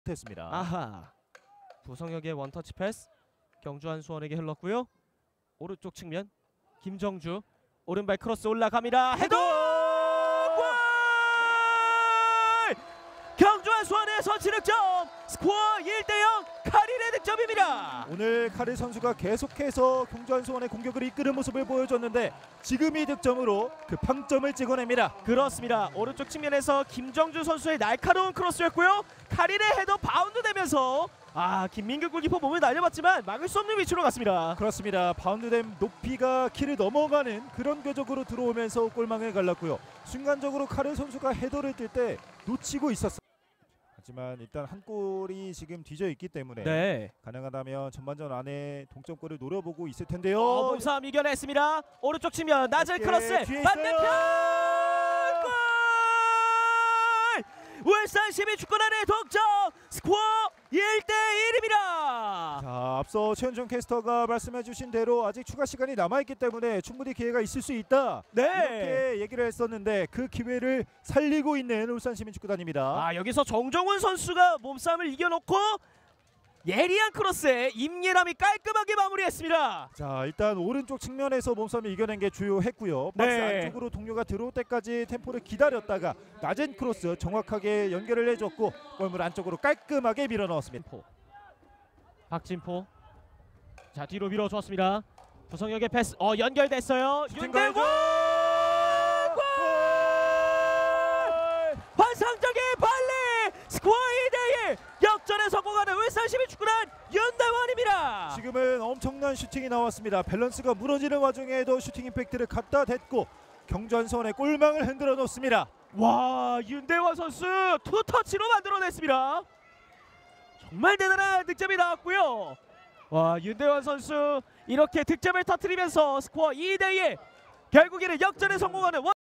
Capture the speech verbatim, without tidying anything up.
됐습니다. 아하. 부성혁의 원터치 패스. 경주 한수원에게 흘렀고요. 오른쪽 측면 김정주 오른발 크로스 올라갑니다. 헤더! 골! 경주 한수원의 선취 득점. 스코어 일 대 영 카릴의 득점입니다. 오늘 카릴 선수가 계속해서 경주 한수원의 공격을 이끄는 모습을 보여줬는데 지금 이 득점으로 그 평점을 찍어냅니다. 그렇습니다. 오른쪽 측면에서 김정주 선수의 날카로운 크로스였고요. 카릴의 헤더 바운드 되면서 아 김민규 골키퍼 몸을 날려봤지만 막을 수 없는 위치로 갔습니다. 그렇습니다. 바운드된 높이가 키를 넘어가는 그런 궤적으로 들어오면서 골망을 갈랐고요. 순간적으로 카릴 선수가 헤더를 뛸 때 놓치고 있었어요. 하지만 일단 한 골이 지금 뒤져 있기 때문에 네. 가능하다면 전반전 안에 동점골을 노려보고 있을 텐데요. 어, 몸싸움 이겨냈습니다. 오른쪽 측면 낮은 크로스 뒤에 반대편 골! 울산 십이 축구단의 동점 스코어 일 대 일입니다. 자, 앞서 최현정 캐스터가 말씀해주신 대로 아직 추가 시간이 남아있기 때문에 충분히 기회가 있을 수 있다. 네. 이렇게 얘기를 했었는데 그 기회를 살리고 있는 울산시민축구단입니다. 아 여기서 정정훈 선수가 몸싸움을 이겨놓고 예리한 크로스에 임예람이 깔끔하게 마무리했습니다. 자, 일단 오른쪽 측면에서 몸싸움을 이겨낸 게 주요했고요. 박스 네. 안쪽으로 동료가 들어올 때까지 템포를 기다렸다가 낮은 크로스 정확하게 연결을 해줬고 골문 안쪽으로 깔끔하게 밀어넣었습니다. 박진포 자 뒤로 밀어주었습니다. 부성혁의 패스 어 연결됐어요. 윤대원 골! 환상적인 발리 스코어 이 대 일 역전에 성공하는 울산 십이 축구단 윤대원입니다. 지금은 엄청난 슈팅이 나왔습니다. 밸런스가 무너지는 와중에도 슈팅 임팩트를 갖다 댔고 경주 한수원의 골망을 흔들어 놓습니다. 와 윤대원 선수 투터치로 만들어냈습니다. 정말 대단한 득점이 나왔고요. 와 윤대원 선수 이렇게 득점을 터뜨리면서 스코어 이 대 일 결국에는 역전에 성공하는